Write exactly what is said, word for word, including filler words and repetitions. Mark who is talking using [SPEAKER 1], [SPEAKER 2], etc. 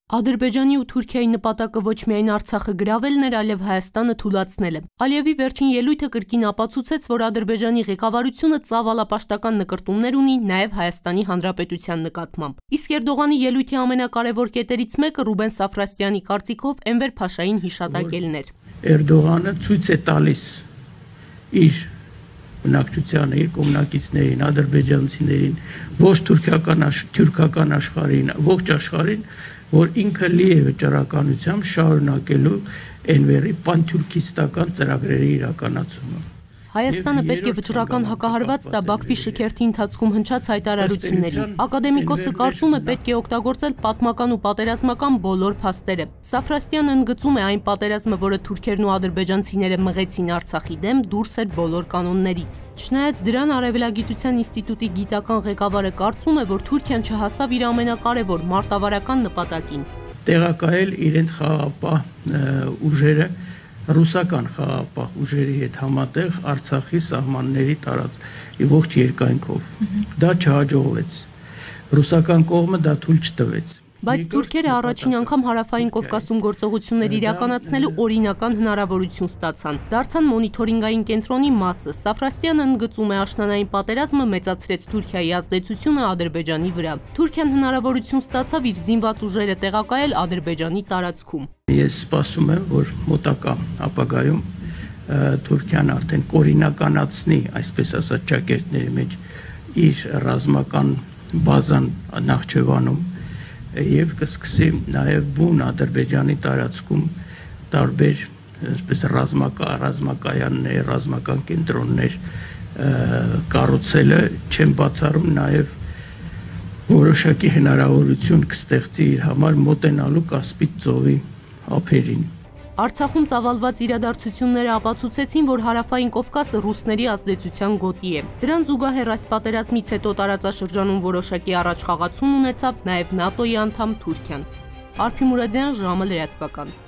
[SPEAKER 1] Ադրբեջանի ու Թուրքիայի նպատակը ոչ միայն Արցախը գրավելն էր, այլև Հայաստանը թուլացնելը։ Ալիևի վերջին ելույթը կրկին ապացուցեց, որ Ադրբեջանի ղեկավարությունը ծավալապաշտական նկրտումներ ունի նաև Հայաստանի Հանրապետության նկատմամբ։ Իսկ Էրդողանի ելույթի ամենակարևոր կետերից մեկը Ռուբեն Սաֆրաստյանի կարծիքով Էնվեր Փաշային հիշատակելն էր։
[SPEAKER 2] Էրդողանը ցույց է տալիս իր բնակչությանը, իր կողմնակիցներին, ադրբեջանցիներին, ոչ թուրքական թուրքական աշխարհին, ողջ աշխարհին, որ ինքը լի է վճռականությամբ շարունակելու Էնվերի պանթուրքիստական ծրագրերի իրականացումը։
[SPEAKER 1] Հայաստանը պետք է վճռական հակահարված տա Բաքվի շքերթի ընթացքում հնչած հայտարարություններին։ Ակադեմիկոսը կարծում է պետք է օգտագործել պատմական ու պատերազմական բոլոր փաստերը։ Սաֆրաստյանը ընդգծում է այն պատերազմը, որը թուրքերն ու ադրբեջանցիները մղեցին Արցախի դեմ, դուրս էր բոլոր կանոններից։ Չնայած դրան Արևելագիտության ինստիտուտի գիտական ղեկավարը կարծում է, որ Թուրքիան չհասավ իր ամենակարևոր մարտավարական նպատակին։
[SPEAKER 2] Տեղակայել իրենց խաղաղապահ ուժերը ռուսական խաղաղապահ ուժերի հետ համատեղ Արցախի սահմանների տարածքի ողջ երկայնքով։ Դա չհաջողվեց։ Ռուսական կողմը դա թույլ չտվեց։
[SPEAKER 1] Բայց թուրքերը առաջին անգամ Հարավային Կովկասում գործողություններ իրականացնելու օրինական հնարավորություն ստացան։ Դարձան մոնիթորինգային կենտրոնի մասը։ Սաֆրաստյանը ընդգծում է աշնանային պատերազմը մեծացրեց Թուրքիայի ազդեցությունը Ադրբեջանի վրա։ Թուրքիան հնարավորություն ստացավ իր զինված ուժերը տեղակայել Ադրբեջանի տարածքում։
[SPEAKER 2] Ես սպասում եմ, որ մոտակա ապագայում Թուրքիան արդեն կօրինականացնի, այսպես ասած, ճակերտների մեջ իր ռազմական բազան Նախիջևանում եւ կսկսի նաեւ բուն Ադրբեջանի տարածքում տարբեր այսպես ռազմական ռազմակայաններ, ռազմական կենտրոններ կառուցելը չեն բացառում նաեւ որոշակի հնարավորություն կստեղծի իր համար մոտենալու Կասպից ծովի ափերին։
[SPEAKER 1] Արցախում ծավալված իրադարձությունները ապացուցեցին, որ Հարավային Կովկասը ռուսների ազդեցության գոտի է։ Դրան զուգահեռ այս պատերազմից հետո տարածաշրջանում որոշակի առաջխաղացում ունեցավ նաև ՆԱՏՕ-ի անդամ Թուրքիան։ Արփի Մուրադյան, ժամը լրատվական։